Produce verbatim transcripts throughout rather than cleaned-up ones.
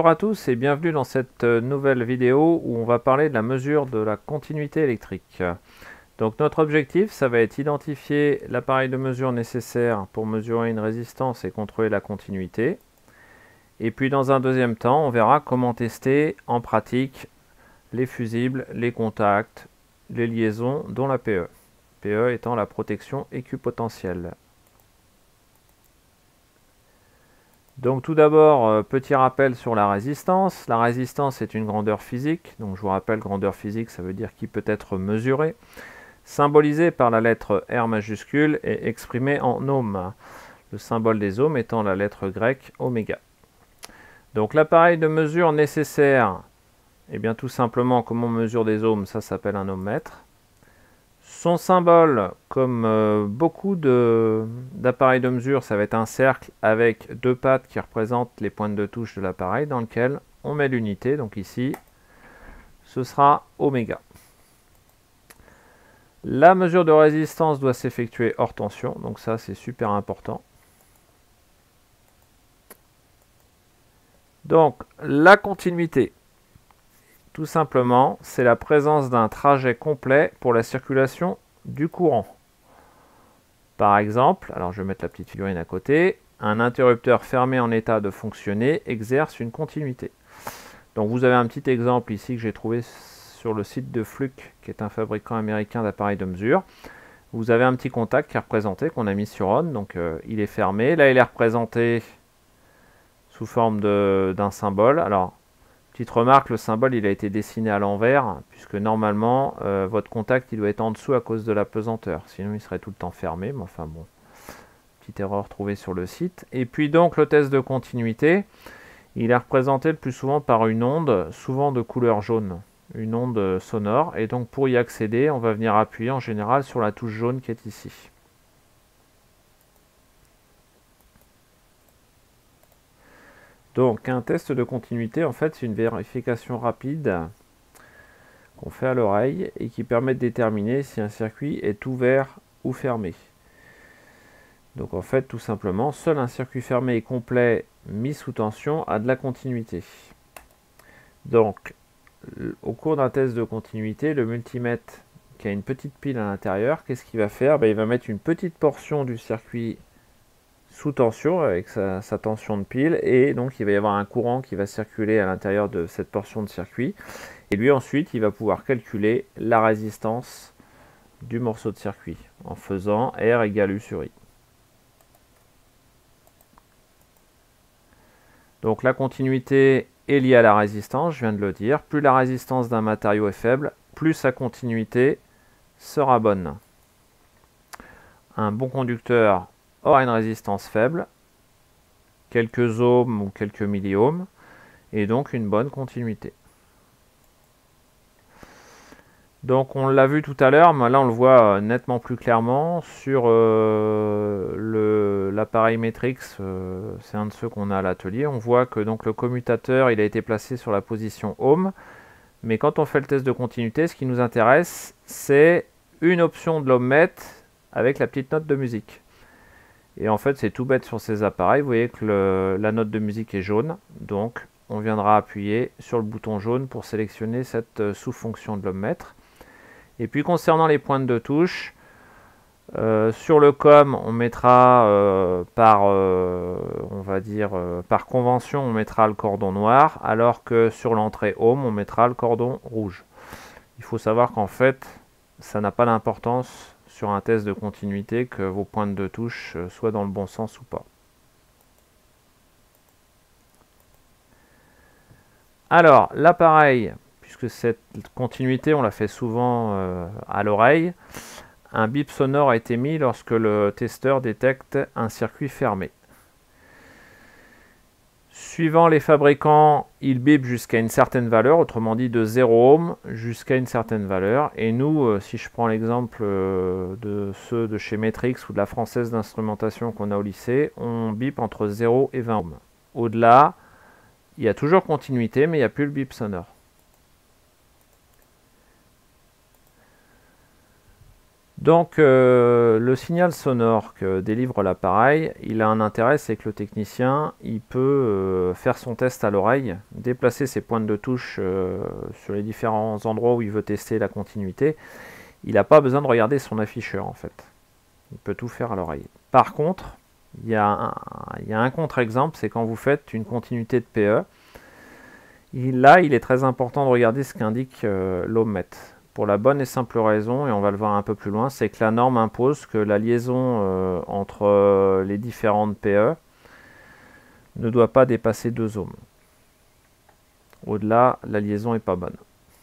Bonjour à tous et bienvenue dans cette nouvelle vidéo où on va parler de la mesure de la continuité électrique. Donc notre objectif, ça va être identifier l'appareil de mesure nécessaire pour mesurer une résistance et contrôler la continuité. Et puis dans un deuxième temps, on verra comment tester en pratique les fusibles, les contacts, les liaisons, dont la P E. P E étant la protection équipotentielle. Donc tout d'abord, euh, petit rappel sur la résistance. La résistance est une grandeur physique. Donc je vous rappelle, grandeur physique, ça veut dire qui peut être mesurée, symbolisée par la lettre R majuscule et exprimée en ohms. Le symbole des ohms étant la lettre grecque oméga. Donc l'appareil de mesure nécessaire, eh bien tout simplement, comment on mesure des ohms, ça s'appelle un ohmmètre. Son symbole, comme euh, beaucoup d'appareils de, de mesure, ça va être un cercle avec deux pattes qui représentent les pointes de touche de l'appareil dans lequel on met l'unité. Donc ici, ce sera oméga. La mesure de résistance doit s'effectuer hors tension, donc ça c'est super important. Donc la continuité, tout simplement, c'est la présence d'un trajet complet pour la circulation du courant. Par exemple, alors je vais mettre la petite figurine à côté, un interrupteur fermé en état de fonctionner exerce une continuité. Donc vous avez un petit exemple ici que j'ai trouvé sur le site de Fluke, qui est un fabricant américain d'appareils de mesure. Vous avez un petit contact qui est représenté, qu'on a mis sur on, donc euh, il est fermé. Là il est représenté sous forme d'un symbole. Alors, petite remarque, le symbole il a été dessiné à l'envers, puisque normalement euh, votre contact il doit être en dessous à cause de la pesanteur, sinon il serait tout le temps fermé, mais enfin bon, petite erreur trouvée sur le site. Et puis donc le test de continuité, il est représenté le plus souvent par une onde, souvent de couleur jaune, une onde sonore, et donc pour y accéder, on va venir appuyer en général sur la touche jaune qui est ici. Donc un test de continuité, en fait, c'est une vérification rapide qu'on fait à l'oreille et qui permet de déterminer si un circuit est ouvert ou fermé. Donc en fait, tout simplement, seul un circuit fermé et complet mis sous tension a de la continuité. Donc, au cours d'un test de continuité, le multimètre qui a une petite pile à l'intérieur, qu'est-ce qu'il va faire? Ben, il va mettre une petite portion du circuit sous tension avec sa, sa tension de pile, et donc il va y avoir un courant qui va circuler à l'intérieur de cette portion de circuit, et lui ensuite il va pouvoir calculer la résistance du morceau de circuit en faisant R égale U sur I. Donc la continuité est liée à la résistance, je viens de le dire. Plus la résistance d'un matériau est faible, plus sa continuité sera bonne. Un bon conducteur aura une résistance faible, quelques ohms ou quelques milliohms, et donc une bonne continuité. Donc on l'a vu tout à l'heure, mais là on le voit nettement plus clairement sur euh, l'appareil Matrix, euh, c'est un de ceux qu'on a à l'atelier. On voit que donc le commutateur il a été placé sur la position ohm, mais quand on fait le test de continuité, ce qui nous intéresse, c'est une option de l'ohmmètre avec la petite note de musique. Et en fait, c'est tout bête sur ces appareils. Vous voyez que le, la note de musique est jaune. Donc, on viendra appuyer sur le bouton jaune pour sélectionner cette sous-fonction de l'ohmmètre. Et puis, concernant les pointes de touche, euh, sur le com, on mettra euh, par, euh, on va dire, euh, par convention, on mettra le cordon noir, alors que sur l'entrée ohm, on mettra le cordon rouge. Il faut savoir qu'en fait, ça n'a pas d'importance sur un test de continuité que vos pointes de touche soient dans le bon sens ou pas. Alors, l'appareil, puisque cette continuité, on la fait souvent euh, à l'oreille, un bip sonore a été mis lorsque le testeur détecte un circuit fermé. Suivant les fabricants, il bip jusqu'à une certaine valeur, autrement dit de zéro ohm jusqu'à une certaine valeur. Et nous, euh, si je prends l'exemple euh, de ceux de chez Matrix ou de la française d'instrumentation qu'on a au lycée, on bip entre zéro et vingt ohms. Au-delà, il y a toujours continuité, mais il n'y a plus le bip sonore. Donc euh, le signal sonore que délivre l'appareil, il a un intérêt, c'est que le technicien il peut euh, faire son test à l'oreille, déplacer ses pointes de touche euh, sur les différents endroits où il veut tester la continuité. Il n'a pas besoin de regarder son afficheur en fait. Il peut tout faire à l'oreille. Par contre, il y a un, il y a un contre-exemple, c'est quand vous faites une continuité de P E. Il, là, il est très important de regarder ce qu'indique euh, l'ohmmètre. Pour la bonne et simple raison, et on va le voir un peu plus loin, c'est que la norme impose que la liaison euh, entre euh, les différentes P E ne doit pas dépasser deux ohms. Au-delà, la liaison n'est pas bonne.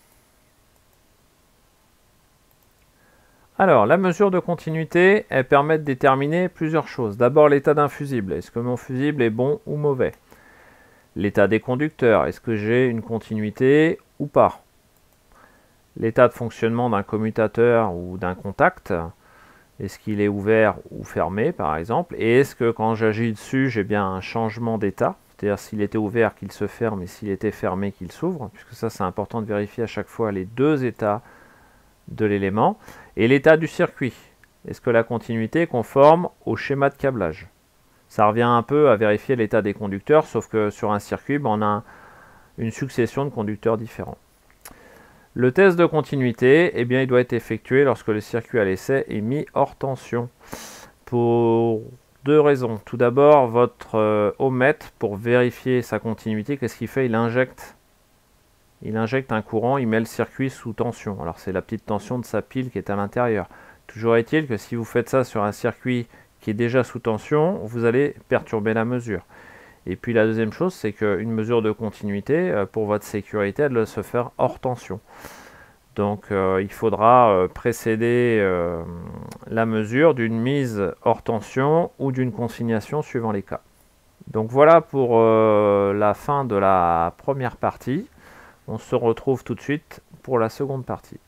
Alors, la mesure de continuité, elle permet de déterminer plusieurs choses. D'abord, l'état d'un fusible. Est-ce que mon fusible est bon ou mauvais? L'état des conducteurs. Est-ce que j'ai une continuité ou pas? L'état de fonctionnement d'un commutateur ou d'un contact, est-ce qu'il est ouvert ou fermé par exemple, et est-ce que quand j'agis dessus j'ai bien un changement d'état, c'est-à-dire s'il était ouvert qu'il se ferme et s'il était fermé qu'il s'ouvre, puisque ça c'est important de vérifier à chaque fois les deux états de l'élément, et l'état du circuit, est-ce que la continuité est conforme au schéma de câblage. Ça revient un peu à vérifier l'état des conducteurs, sauf que sur un circuit ben, on a une succession de conducteurs différents. Le test de continuité, eh bien, il doit être effectué lorsque le circuit à l'essai est mis hors tension. Pour deux raisons. Tout d'abord, votre euh, ohmmètre, pour vérifier sa continuité, qu'est-ce qu'il fait? Il injecte. Il injecte un courant, il met le circuit sous tension. Alors c'est la petite tension de sa pile qui est à l'intérieur. Toujours est-il que si vous faites ça sur un circuit qui est déjà sous tension, vous allez perturber la mesure. Et puis la deuxième chose, c'est qu'une mesure de continuité, pour votre sécurité, elle doit se faire hors tension. Donc euh, il faudra euh, précéder euh, la mesure d'une mise hors tension ou d'une consignation suivant les cas. Donc voilà pour euh, la fin de la première partie. On se retrouve tout de suite pour la seconde partie.